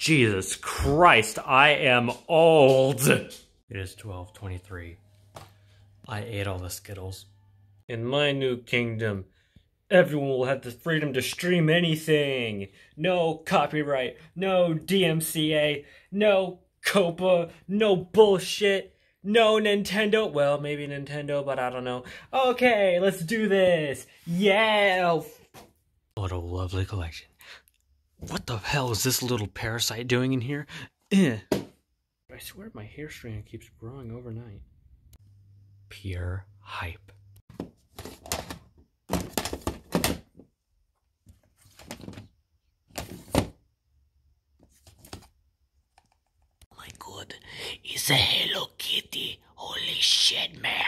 Jesus Christ, I am old. It is 12:23. I ate all the Skittles. In my new kingdom, everyone will have the freedom to stream anything. No copyright, no DMCA, no COPA, no bullshit, no Nintendo. Well, maybe Nintendo, but I don't know. Okay, let's do this. Yeah. What a lovely collection. What the hell is this little parasite doing in here? I swear my hair strand keeps growing overnight. Pure hype. My god, it's a Hello Kitty. Holy shit, man.